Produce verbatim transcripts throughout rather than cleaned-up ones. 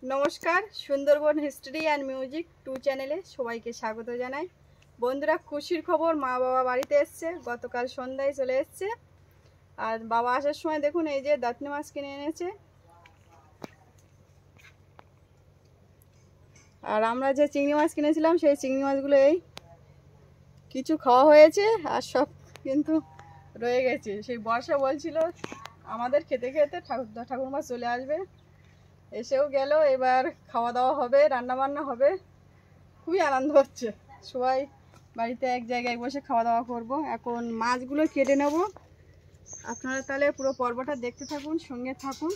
নমস্কার, Sundarban history and music two চ্যানেলে সবাইকে স্বাগত জানাই। বন্ধুরা, খুশির খবর, মা বাবা বাড়িতে এসছে, গতকাল সন্ধ্যায় চলে এসছে। আর বাবা আসার সময় দেখুন এই যে দাঁতনি মাছ কিনে এনেছে। আর আমরা যে চিংড়ি মাছ কিনেছিলাম সেই চিংড়ি মাছগুলো এই কিছু খাওয়া হয়েছে আর সব কিন্তু রয়ে গেছে। সেই বর্ষা বলছিল আমাদের খেতে খেতে ঠাকুর ঠাকুরমা চলে আসবে, এসেও গেল। এবার খাওয়া দাওয়া হবে, রান্না বান্না হবে, খুবই আনন্দ হচ্ছে। সবাই বাড়িতে এক জায়গায় বসে খাওয়া দাওয়া করব। এখন মাছগুলো কেটে নেব। আপনারা তাহলে পুরো পর্বটা দেখতে থাকুন, সঙ্গে থাকুন।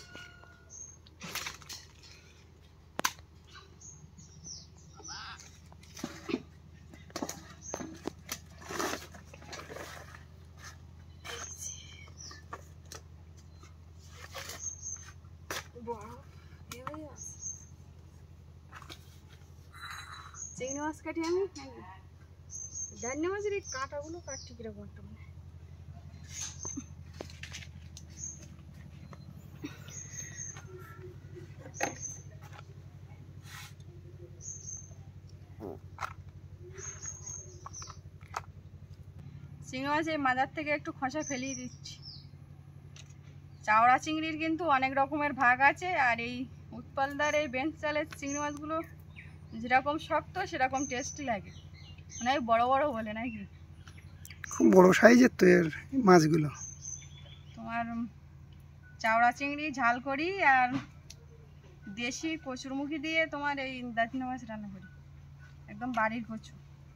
চিংড়ি মাছ কাটি আমি, দান্নে মাছের এই কাঁটাগুলো কাটছি কিরকম একটা মানে। চিংড়ি মাছ এই মাজার থেকে একটু খোসা ফেলিয়ে দিচ্ছি। চাওড়া চিংড়ির কিন্তু অনেক রকমের ভাগ আছে, আর এই উৎপলদার এই বেঞ্চ চালের চিংড়ি মাছগুলো যেরকম শক্ত সেরকম টেস্টি লাগে, মানে বড় বড় বলে নাকি, খুব বড় সাইজের তো এর মাছগুলো। তোমার চাওড়া চিংড়ি ঝাল করি আর দেশি কচুরমুখী দিয়ে তোমার এই দাঁতনি মাছ রান্না করি, একদম বাড়ির কচু।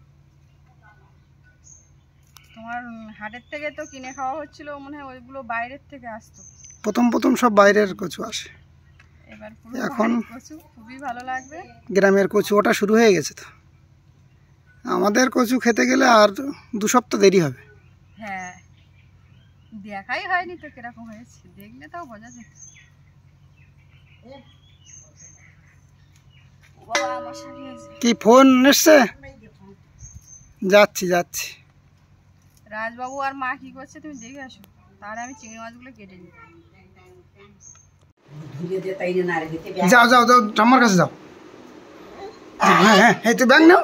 তোমার হাটের থেকে তো কিনে খাওয়া হচ্ছিল, মনে হয় ওইগুলো বাইরের থেকে আসতো। প্রথম প্রথম সব বাইরের কচু আসে, এবার এখন কচু খুবই ভালো লাগবে। গ্রামের কচু ওটা শুরু হয়ে গেছে। তো আমাদের কচু খেতে গেলে আর দু সপ্তাহ দেরি হবে। হ্যাঁ, দেখাই হয়নি তো কিরকম হয়েছে, দেখলে তাও বোঝা যেত। কি ফোন এসছে? যাচ্ছি যাচ্ছি। রাজবাবু আর মা কি করছে তুমি দেখে আসো, তাহলে আমি চিংড়ি মাছগুলো কেটে নিই। যাও যাও যাও, ঠাম্মার কাছে যাও। হ্যাঁ হ্যাঁ, এই তো ব্যাগ নাও।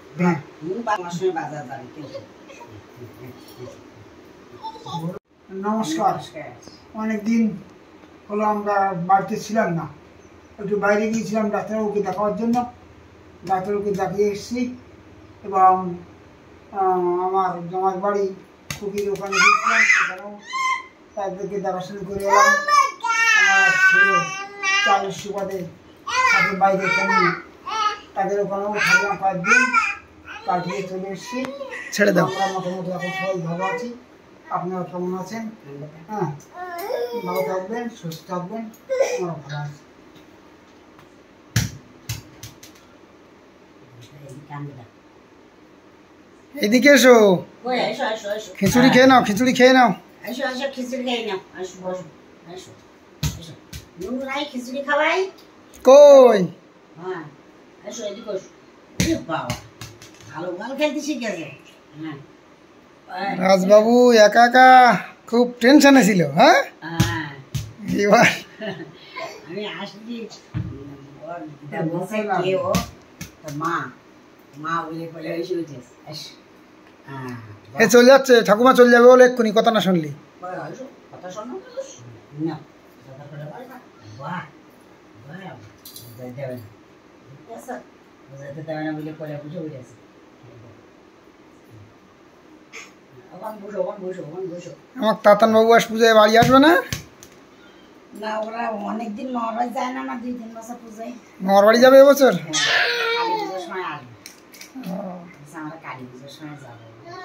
নমস্কার। অনেকদিন হলো আমরা বাড়িতে ছিলাম না, একটু বাইরে গিয়েছিলাম ডাক্তারবাবুকে দেখাবার জন্য। ডাক্তারবাবুকে দেখিয়ে এসেছি এবং আমার জামার বাড়ি কুকির ওখানে গিয়েছিলাম, সেখানেও তাদেরকে দেখাশোনা করে এলাম। আমার ছেলে চালের সুবাদে তাদের বাইরে কেমন তাদের ওখানেও থাকলাম কয়েকদিন, কাটিয়ে চলে এসেছি। ছেড়ে দাও। আমরা মোটামুটি এখন সবাই ভালো আছি। আপনারা কেমন আছেন? হ্যাঁ, ভালো থাকবেন, সুস্থ থাকবেন, আমরা ভালো আছি। এদিকে এসো, খিচুড়ি খেয়ে নাও, খিচুড়ি খেয়ে নাও। কই রাজবাবু একা একা খুব টেনশনে ছিল। হ্যাঁ, এবার আমি আসছি মা মা বলে বলে এ চলে যাচ্ছে, ঠাকুমা চলে যাবে বলে এক্ষুনি, কথা না শুনলি। কথা শোনো না, দেবে না বলে পরে বুঝে বুঝেছে। আমার তাতান বাবু আস পূজায় বাড়ি আসবে না? না, ওরা অনেকদিন মামার বাড়ি যায় না, না দুই তিন বছর পূজায় মামার বাড়ি যাবে এবছর। কালী পুজোর সময় আসবে, আমরা কালী পুজোর সময় যাবো।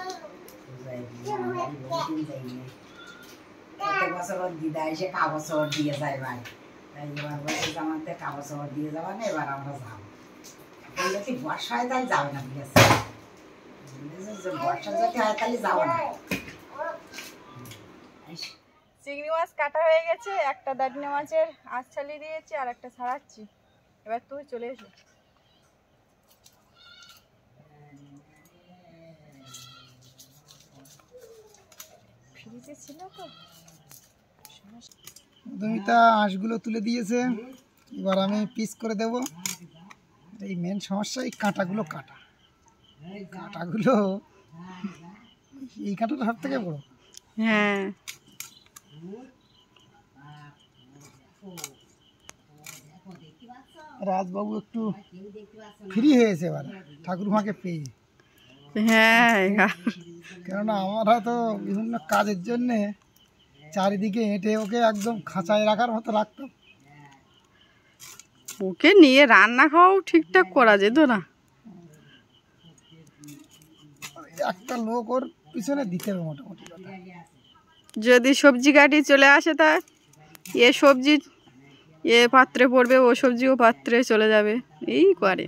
প্রত্যেক বছর ওর দিদা এসে কাগজ খবর দিয়ে যায় ভাই, তাই এবার বলছে আমাদের কাগজ খবর দিয়ে যাবা না, এবার আমরা যাবো। যদি বর্ষা হয় তাহলে যাবে না, ঠিক আছে? বর্ষা যদি হয় তাহলে যাবো না। চিংড়ি মাছ কাটা হয়ে গেছে, একটা দাঁতনি মাছের আঁশ ছালিয়ে দিয়েছি আর একটা ছাড়াচ্ছি। এবার তুই চলে এসো। ফ্রিজে ছিল তো। মধুমিতা হাঁসগুলো তুলে দিয়েছে, এবার আমি পিস করে দেব। এই মেন সমস্যা এই কাঁটাগুলো কাটা কাঁটাগুলো এই কাঁটাটা সব থেকে বড়। হ্যাঁ রাজবাবু একটু ফ্রি হয়েছে এবার ঠাকুরমাকে পেয়ে। হ্যাঁ কেননা আমরা তো বিভিন্ন কাজের জন্যে চারিদিকে হেঁটে ওকে একদম খাঁচায় রাখার মতো রাখতাম। ওকে নিয়ে রান্না খাওয়াও ঠিকঠাক করা যেত না। একটা লোক ওর পিছনে দিতে হবে মোটামুটি। যদি সবজি কাটি চলে আসে তা এ সবজি এ পাত্রে পড়বে, ও সবজিও পাত্রে চলে যাবে, এই করে।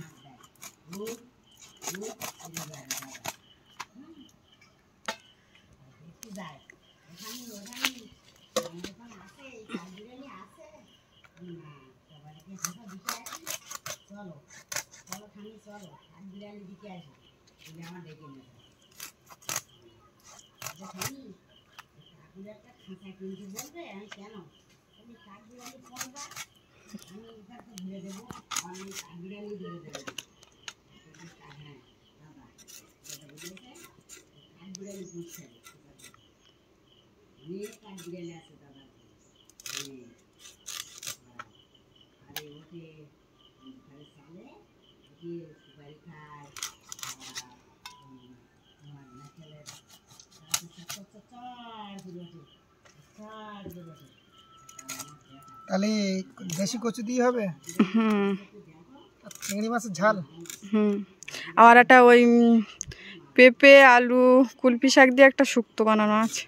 তাহলে দেশি কচু দিয়ে হবে। হুম চিংড়ি মাছের ঝাল। হুম আবার একটা ওই পেঁপে আলু কুলপি শাক দিয়ে একটা শুক্তো বানানো আছে।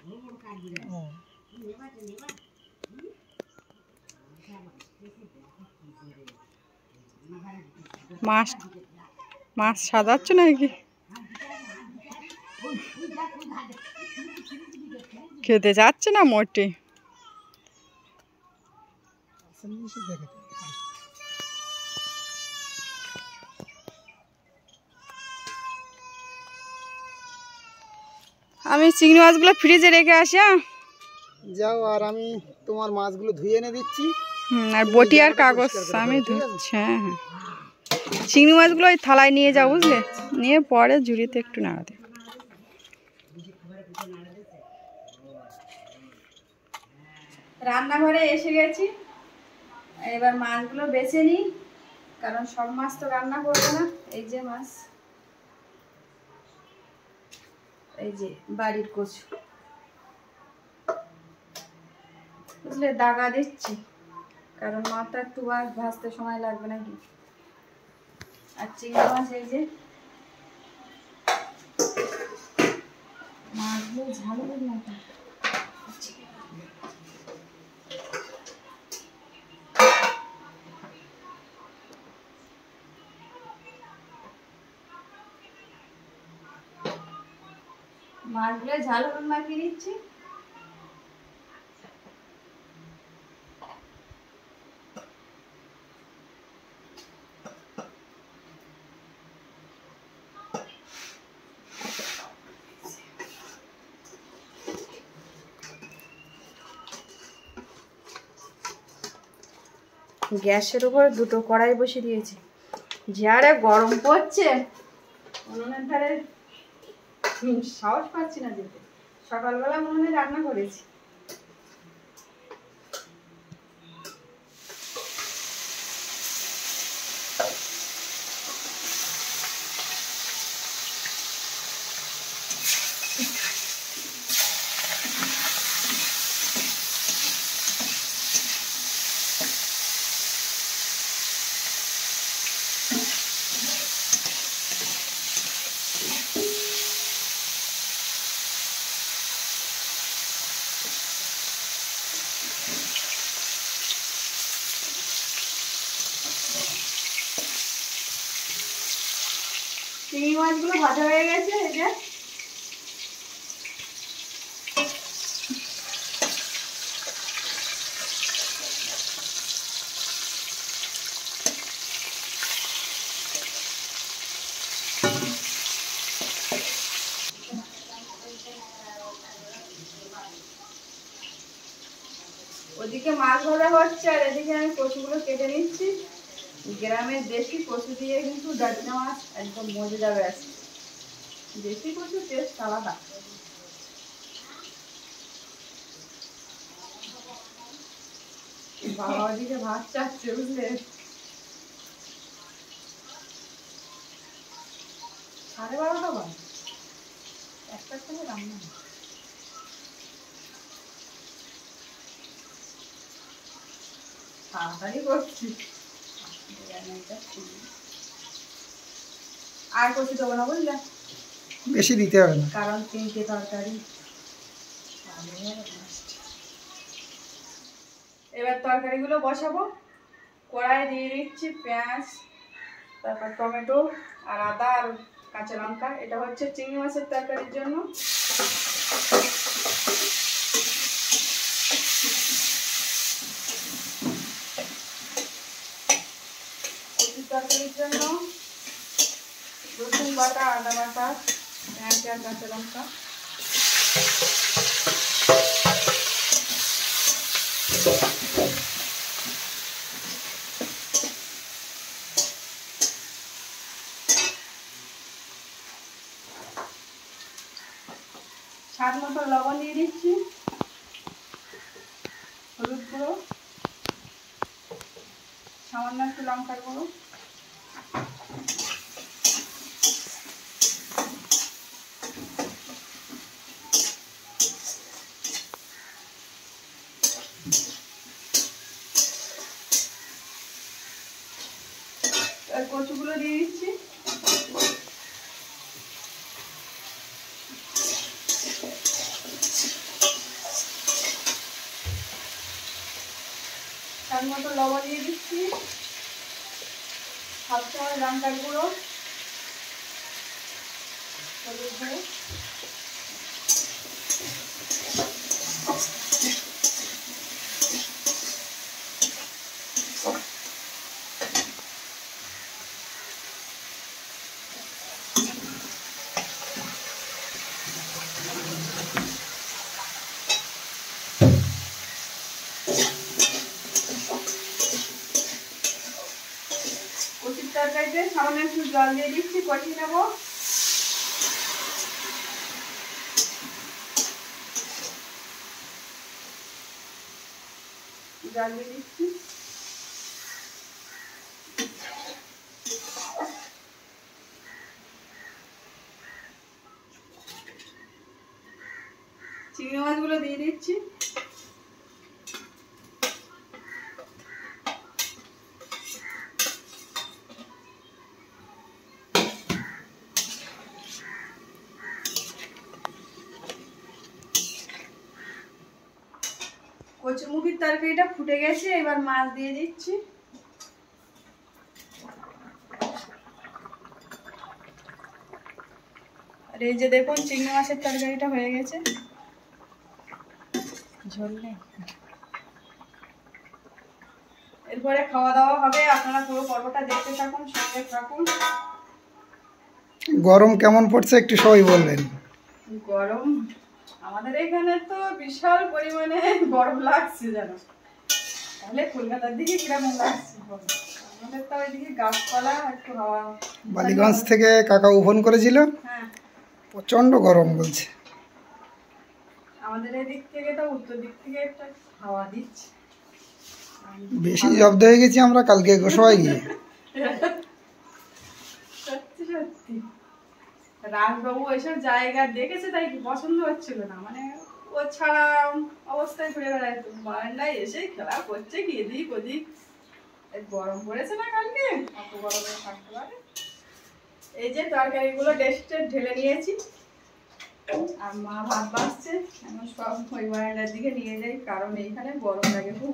মাছ মাছ সাজাচ্ছ নাকি? খেতে যাচ্ছে না মোটে। আমি চিংড়ি মাছগুলো ফ্রিজে রেখে আসি। হ্যাঁ যাও, আর আমি তোমার মাছগুলো ধুয়ে এনে দিচ্ছি। হুম আর বটি আর কাগজ আমি ধুচ্ছি। হ্যাঁ হ্যাঁ চিংড়ি মাছগুলো ওই থালায় নিয়ে যাও, বুঝলে, নিয়ে পরে ঝুড়িতে একটু নাড়াতে। রান্নাঘরে এসে গেছি, এবার মাছগুলো বেছে নিই, কারণ সব মাছ তো রান্না করবো না। এই যে মাছ, এই যে বাড়ির কচু, বুঝলে, দাগা দিচ্ছি, কারণ মাছটা একটু ভাজতে সময় লাগবে নাকি। আর চিংড়ি মাছ এই যে মাছগুলো ঝালের মতো। মাছগুলো ঝাল হলুদ মাখিয়ে নিচ্ছি। গ্যাসের উপর দুটো কড়াই বসিয়ে দিয়েছি, যারে গরম পড়ছে উনুনের ধারে সাহস পাচ্ছি না যেতে। সকালবেলা উনুনে রান্না করেছি। চিংড়ি মাছগুলো ভাজা হয়ে গেছে, এই যে ওদিকে মাছ ভাজা হচ্ছে আর এদিকে আমি কচুগুলো কেটে নিচ্ছি। গ্রামের দেশি কচু দিয়ে কিন্তু ডাঁটা মাছ একদম মজে যাবে। আছে দেশি কচু টেস্ট আলাদা। বাবা ওদিকে ভাত চাচ্ছে বুঝলে, সাড়ে বারোটা বাজে, একটার সময় রান্না তাড়াতাড়ি করছি। আর কচু দেবো না বুঝলে, বেশি দিতে হবে না, কারণ তিনটে তরকারি। এবার তরকারিগুলো বসাবো। কড়াই দিয়ে দিচ্ছি পেঁয়াজ, তারপর টমেটো আর আদা আর কাঁচা লঙ্কা। এটা হচ্ছে চিংড়ি মাছের তরকারির জন্য। কচুর তরকারির জন্য রসুন বাটা, আদা বাটা, পেঁয়াজ আর কাঁচা লঙ্কা। স্বাদ মতো লবণ দিয়ে দিচ্ছি, হলুদ গুঁড়ো, সামান্য একটু লঙ্কার গুঁড়ো, কচুগুলো দিয়ে দিচ্ছি। স্বাদ মতো লবণ দিয়ে দিচ্ছি, হাফ চামচ লঙ্কার গুঁড়ো, হলুদ গুঁড়ো, তরকারিতে সামান্য একটু জল দিয়ে দিচ্ছি, কষিয়ে নেব। জল দিয়ে দিচ্ছি। চিংড়ি মাছগুলো দিয়ে দিচ্ছি। কচুরমুখির তরকারিটা ফুটে গেছে, এবার মাছ দিয়ে দিচ্ছি। আর এই যে দেখুন চিংড়ি মাছের তরকারিটা হয়ে গেছে, ঝোল নেই। এরপরে খাওয়া দাওয়া হবে। আপনারা পুরো পর্বটা দেখতে থাকুন, সঙ্গে থাকুন। গরম কেমন পড়ছে একটু সবাই বলবেন। গরম আমাদের এখানে তো বিশাল পরিমাণে গরম লাগছে জানো। তাহলে কলকাতার দিকে কিরকম লাগছে? আমাদের তো ওইদিকে গাছপালা, একটু হাওয়া। বালিগঞ্জ থেকে কাকা ফোন করেছিল, হ্যাঁ প্রচন্ড গরম বলছে। আমাদের এই দিক থেকে তো উত্তর দিক থেকে একটা হাওয়া দিচ্ছে। বেশি জব্দ হয়ে গেছি আমরা কালকে গোসাই গিয়ে। সত্যি সত্যি রাজবাবু এসব জায়গা দেখেছে, তাই কি পছন্দ হচ্ছিল না, মানে ও ছাড়া অবস্থায় ঘুরে বেড়াইতো। বারান্দায় এসে খেলা করছে কি এদিক ওদিক। গরম পড়েছে না কালকে, অত গরমে থাকতে পারে। এই যে তরকারিগুলো ডেস্টে ঢেলে নিয়েছি, আর মা ভাত বাড়ছে। এখন সব ওই বারান্দার দিকে নিয়ে যাই, কারণ এইখানে গরম লাগে খুব।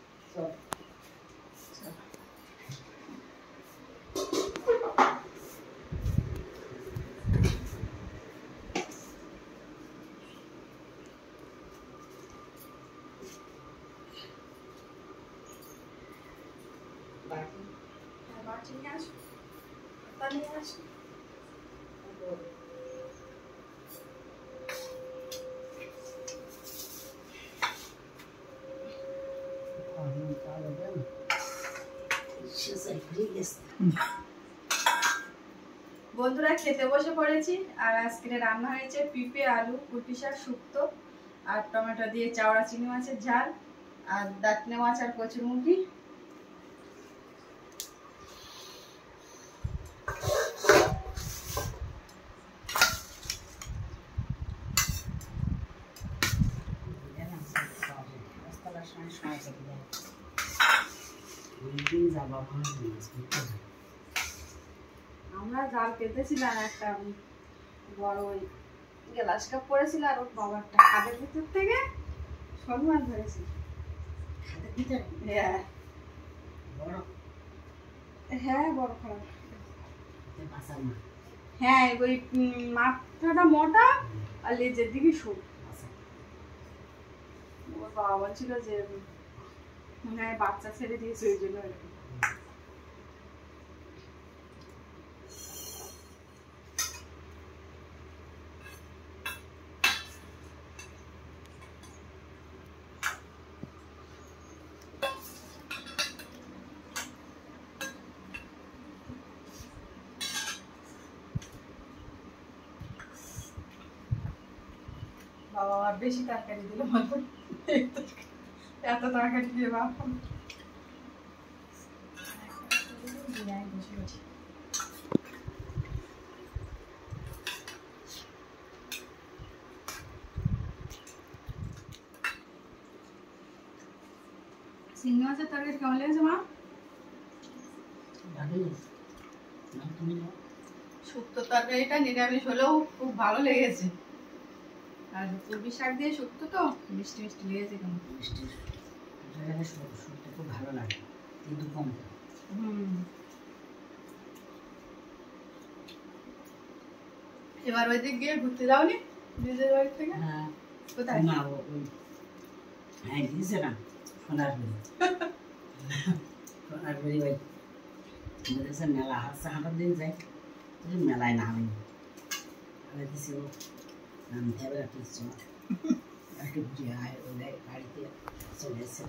বাটি নিয়ে আসো, পাতা নিয়ে আসো। বন্ধুরা খেতে বসে পড়েছি। আর আজকে রান্না হয়েছে পিঁপে আলু কুলপি শাক শুক্তো আর টমেটো দিয়ে চাওড়া চিংড়ি মাছের ঝাল আর দাঁতনে মাছ আর কচুরমুখী। আমরা জাল পেতেছিলাম একটা বড় ওই গ্লাস কাপ পড়েছিল আর ওর বাবা একটা খাদের ভিতর থেকে শোল মাছ ধরেছিল। হ্যাঁ হ্যাঁ বড় খারাপ। হ্যাঁ ওই মাথাটা মোটা আর লেজের দিকে শোল। ওর বাবা বলছিল যে মনে হয় বাচ্চা ছেড়ে দিয়েছে ওই জন্য। বাবা আর বেশি তরকারি দিল এত তরকারি দিয়ে বাবা চিংড়ি মাছের তরকারি কেমন লেগেছে মা? শুক্তো তরকারিটা নিরামিষ হলেও খুব ভালো লেগেছে। আর কুলপি শাক দিয়ে শুক্তো তো মিষ্টি মিষ্টি লেগেছে কেমন। মিষ্টি শুক্তো খুব ভালো লাগে কিন্তু কম। হুম এবার ওই দিক গিয়ে ঘুরতে যাওনি দিদির বাড়ি থেকে? হ্যাঁ কোথায়? না ওই হ্যাঁ দিয়েছে না সোনার বাড়ি সোনার বাড়ি ওই দেশে মেলা হাসছে হাঁটার দিন যাই মেলায় না হয়নি দিছি ও নামতে হবে একটু সময় একটু ঘুরে আয় ওই গাড়িতে চলে এসে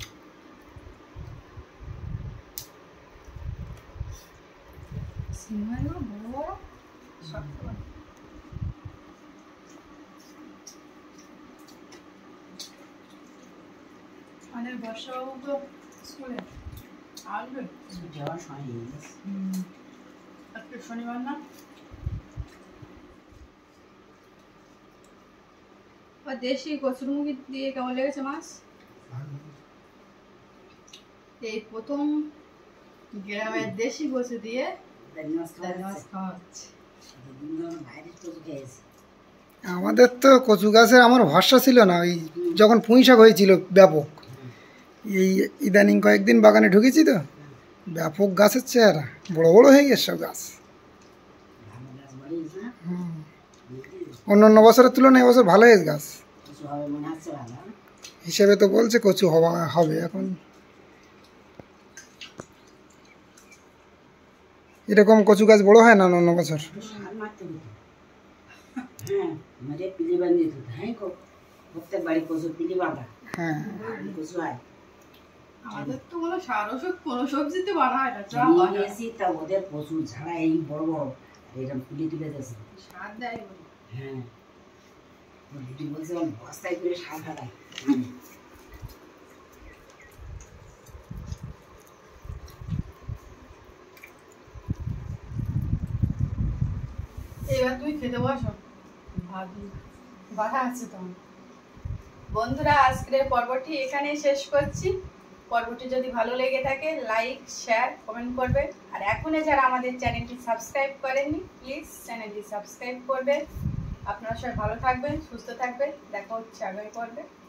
সিনেমাগুলো বড় বড় শক্ত। মানে বর্ষাবাবু তো স্কুলে আসবে যাওয়ার সময় হয়ে গেছে। আজকে শনিবার না? দেশি কচুরমুখী দিয়ে কেমন লেগেছে মাছ? এই প্রথম গ্রামের দেশি কচু দিয়ে মাছ খাওয়া হচ্ছে। আমাদের তো কচু গাছের আমার ভরসা ছিল না। ওই যখন পুঁই শাক হয়েছিল ব্যাপক, এই ইদানিং কয়েকদিন বাগানে ঢুকেছি তো ব্যাপক গাছের চেহারা বড় বড় হয়ে গেছে সব গাছ। হুম অন্য অন্য বছরের তুলনায় এবছর ভালো হয়েছে গাছ হিসেবে তো বলছে কচু হওয়া হবে। এখন এরকম কচু গাছ বড় হয় না অন্য বছর। হ্যাঁ আমাদের তো কোনো সার ওষুধ কোনো সবজিতে বানা হয় না। তা ওদের প্রচুর ছাড়া এই বড় বড় এরকম ফুলি তুলে দিয়েছে সার দেয়। হ্যাঁ দিদি বলছে বস্তায় করে সার ফেলায়। এবার তুই খেতে বসো ভাবি বাধা আছে তোমার। বন্ধুরা আজকের পর্বটি এখানেই শেষ করছি। পর্বটি যদি ভালো লেগে থাকে লাইক শেয়ার কমেন্ট করবে। আর এখনই যারা আমাদের চ্যানেলটি সাবস্ক্রাইব করেননি প্লিজ চ্যানেলটি সাবস্ক্রাইব করবে। আপনারা সবাই ভালো থাকবেন সুস্থ থাকবেন। দেখা হচ্ছে আগামী পর্বে।